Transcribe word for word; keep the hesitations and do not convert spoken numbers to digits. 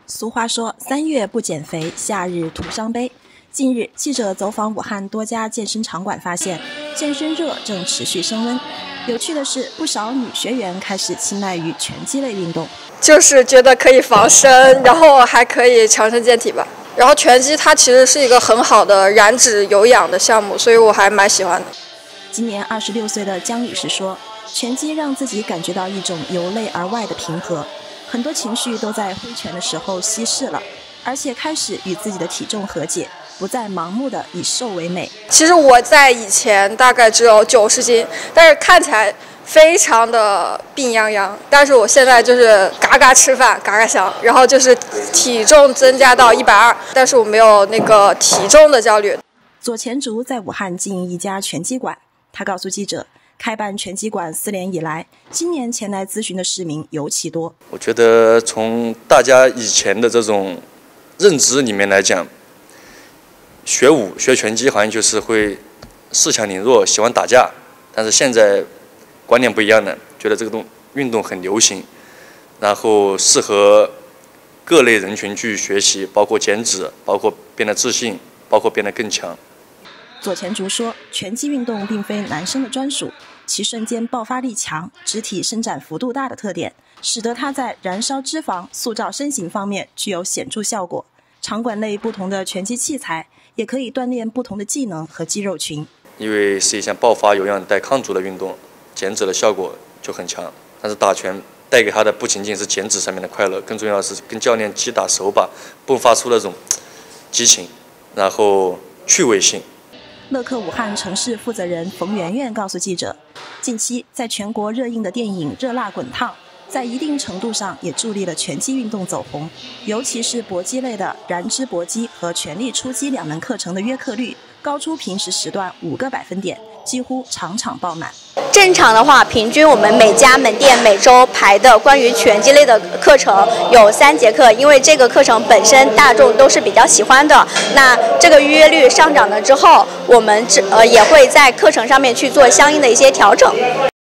俗话说，三月不减肥，夏日徒伤悲。近日，记者走访武汉多家健身场馆，发现健身热正持续升温。有趣的是，不少女学员开始青睐于拳击类运动， 就是觉得可以防身，然后还可以强身健体吧。然后拳击它其实是一个很好的燃脂有氧的项目，所以我还蛮喜欢的。 今年二十六岁的姜女士说，拳击让自己感觉到一种由内而外的平和。很多情绪都在挥拳的时候稀释了，而且开始与自己的体重和解，不再盲目的以瘦为美。 其实我在以前大概只有九十斤，但是看起来非常的病殃殃。但是我现在就是嘎嘎吃饭，嘎嘎香，然后就是体重增加到一百二，但是我没有那个体重的焦虑。 左前竹在武汉经营一家拳击馆，他告诉记者，开办拳击馆四年以来，今年前来咨询的市民尤其多。 我觉得从大家以前的这种认知里面来讲，学武学拳击好像就是会恃强凌弱，喜欢打架。但是现在观念不一样了，觉得这个动运动很流行，然后适合各类人群去学习，包括减脂，包括变得自信，包括变得更强。 左前竹说，拳击运动并非男生的专属，其瞬间爆发力强、肢体伸展幅度大的特点，使得它在燃烧脂肪、塑造身形方面具有显著效果。场馆内不同的拳击器材也可以锻炼不同的技能和肌肉群。 因为是一项爆发有氧带抗阻的运动，减脂的效果就很强。但是打拳带给他的不仅仅是减脂上面的快乐，更重要的是跟教练击打手把，迸发出那种激情，然后趣味性。 乐客武汉城市负责人冯媛媛告诉记者，近期在全国热映的电影《热辣滚烫》在一定程度上也助力了拳击运动走红，尤其是搏击类的燃脂搏击和全力出击两门课程的约课率高出平时时段五个百分点，几乎场场爆满。 正常的话，平均我们每家门店每周排的关于拳击类的课程有三节课，因为这个课程本身大众都是比较喜欢的。那这个预约率上涨了之后，我们呃也会在课程上面去做相应的一些调整。